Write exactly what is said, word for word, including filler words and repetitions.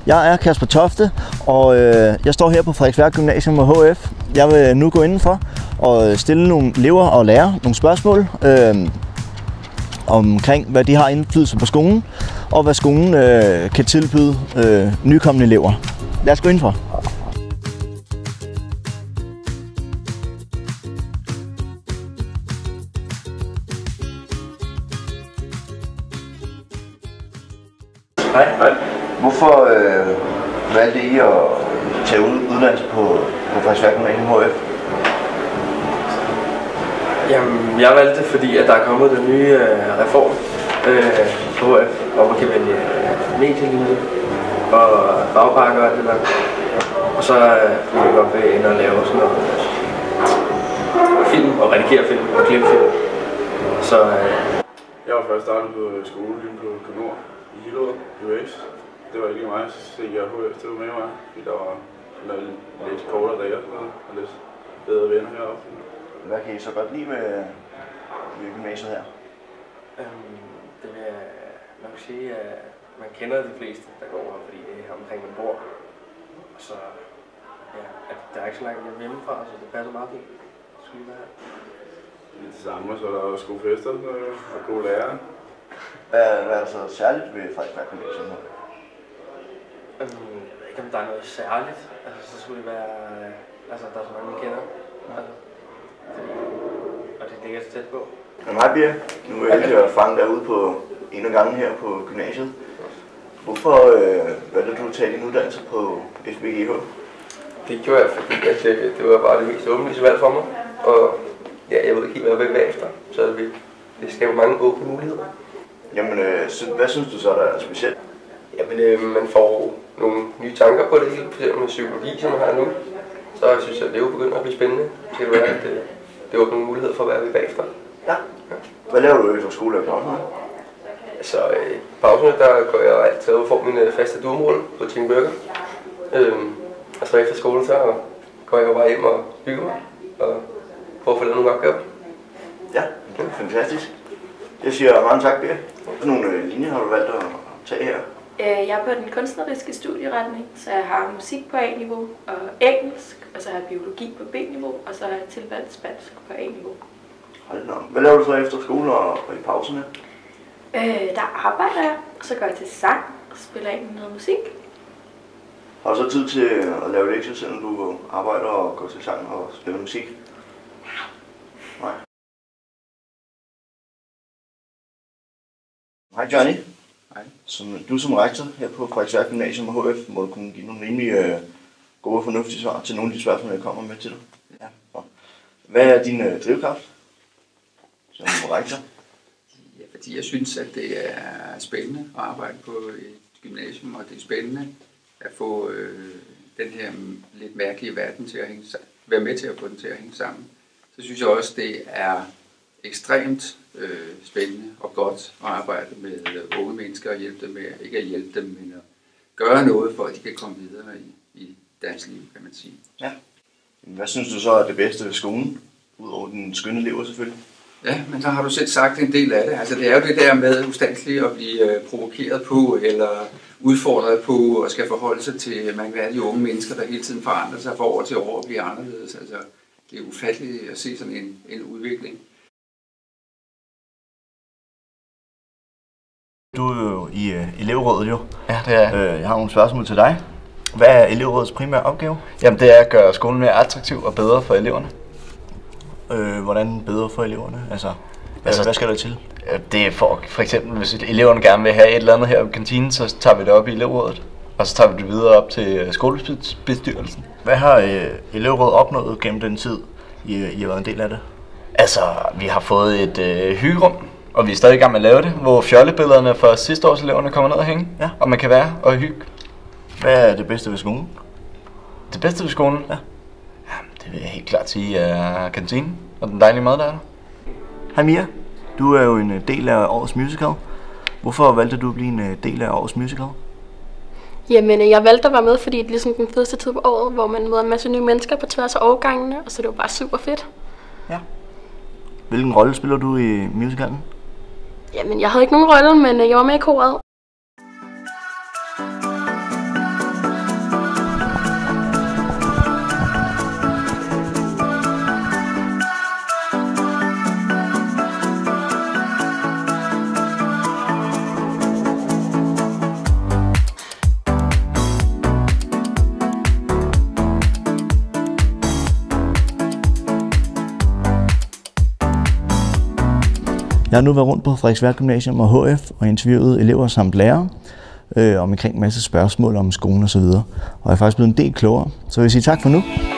Jeg er Kasper Tofte, og øh, jeg står her på Frederiksværk Gymnasium med H F. Jeg vil nu gå indenfor og stille nogle elever og lærere nogle spørgsmål øh, omkring, hvad de har indflydelse på skolen, og hvad skolen øh, kan tilbyde øh, nykommende elever. Lad os gå indenfor. Hej. Hej. Hvorfor øh, valgte I at tage uddannelse på, på Frederiksværk Gymnasium H F? Jamen, jeg valgte det, fordi at der er kommet den nye øh, reform øh, på H F, hvor man kan vælge øh, medielinje og fagpakker og det der. Og så øh, vil jeg godt ind og lave sådan noget film og redigere film og klippe film. Så øh, jeg var først startet på skolen på Kanor i Hillerød, U S. Det var ikke mig, så fik jeg H F til med mig, fordi der var lidt kortere dage og lidt bedre venner heroppe. Hvad kan I så godt lide med, med gymnasiet her? Øhm, det vil jeg nok sige, at man kender de fleste, der går her, fordi det er omkring, man bor. Og så, ja, at der er ikke så langt hjemmefra, så det passer meget fint. Det skulle være her. Lidt det samme, så er der også gode fester og gode lærere. Hvad, hvad er der så særligt ved Frederiksværk Gymnasium her? Øhm, jeg ved ikke, om der er noget særligt. Altså, så skulle det være, altså, der er så mange, man kender. Altså, og det ligger så tæt på. Hej Bia, nu er jeg heldig at fange derude på en af gangen her på gymnasiet. Hvorfor øh, valgte du at tage din uddannelse på F B G H? Det gjorde jeg, fordi at det, det var bare det mest åbenlyse valg for mig. Og ja, jeg ved ikke helt, hvad jeg vil bagefter, så det, det skaber mange åbne muligheder. Jamen, øh, hvad synes du så, der er specielt? Jamen, øh, man får nogle nye tanker på det hele, f.eks. med psykologi, som jeg har nu. Så jeg synes, at det jo begynder at blive spændende. Det kan være, at det, det åbner nogle muligheder for, hvad jeg vil bagefter. Ja. Hvad laver du efter skole og pausen? Så i øh, pausen, der går jeg altid ud for min faste duemål på Team Burger. Øhm, og så efter skole, så går jeg bare hjem og hygger mig og prøver at få lavet nogle opgaver. Ja, det er fantastisk. Jeg siger mange tak, Bia. Hvilke nogle linjer har du valgt at tage her? Jeg er på den kunstneriske studieretning, så jeg har musik på A-niveau og engelsk, og så har jeg biologi på B-niveau, og så har jeg tilvalgt spansk på A-niveau. Hold da. Hvad laver du så efter skole og, og i pauserne? Øh, der arbejder jeg, og så går jeg til sang og spiller ind noget musik. Har du så tid til at lave lektier, selvom du arbejder og går til sang og spiller musik? Nej. Hej Johnny. Hej. Som, du som rektor her på Frederiksværk Gymnasium og H F må du kunne give nogle rimelig øh, gode og fornuftige svar til nogle af de spørgsmål, jeg kommer med til dig. Ja. Hvad er din øh, drivkraft som rektor? Ja, fordi jeg synes, at det er spændende at arbejde på et gymnasium, og det er spændende at få øh, den her lidt mærkelige verden til at hænge, være med til at få den til at hænge sammen. Så synes jeg også, det er ekstremt øh, spændende og godt at arbejde med unge mennesker og hjælpe dem med, ikke at hjælpe dem, men at gøre noget for, at de kan komme videre i, i deres liv, kan man sige. Ja. Hvad synes du så er det bedste ved skolen, udover den skønne elever selvfølgelig? Ja, men så har du selv sagt en del af det. Altså det er jo det der med ustandsligt at blive øh, provokeret på, eller udfordret på, og skal forholde sig til, man kan være de unge mennesker, der hele tiden forandrer sig fra år til år og bliver anderledes. Altså det er ufatteligt at se sådan en, en udvikling. Du er jo i uh, elevrådet jo. Ja, det er jeg. Jeg har nogle spørgsmål til dig. Hvad er elevrådets primære opgave? Jamen det er at gøre skolen mere attraktiv og bedre for eleverne. Øh, hvordan bedre for eleverne? Altså, altså, hvad skal der til? Det er for, for eksempel, hvis eleverne gerne vil have et eller andet her i kantinen, så tager vi det op i elevrådet. Og så tager vi det videre op til skolebestyrelsen. Hvad har øh, elevrådet opnået gennem den tid, I, I har været en del af det? Altså, vi har fået et øh, hyggerum, og vi er stadig i gang med at lave det, hvor fjollebillederne for sidste års eleverne kommer ned og hænge. Ja. Og man kan være og hygge. Hvad er det bedste ved skolen? Det bedste ved skolen? Ja. Jamen, det vil jeg helt klart sige er kantinen og den dejlige mad, der er der. Hej Mia, du er jo en del af årets musical. Hvorfor valgte du at blive en del af årets musical? Jamen, jeg valgte at være med, fordi det er ligesom den fedeste tid på året, hvor man møder en masse nye mennesker på tværs af årgangene, og så det var bare super fedt. Ja. Hvilken rolle spiller du i musicalen? Jamen, jeg havde ikke nogen rolle, men jeg var med i koret. Jeg har nu været rundt på Frederiksværk Gymnasium og H F og interviewet elever samt lærere øh, om omkring en masse spørgsmål om skolen osv. Og jeg er faktisk blevet en del klogere. Så jeg vil sige tak for nu.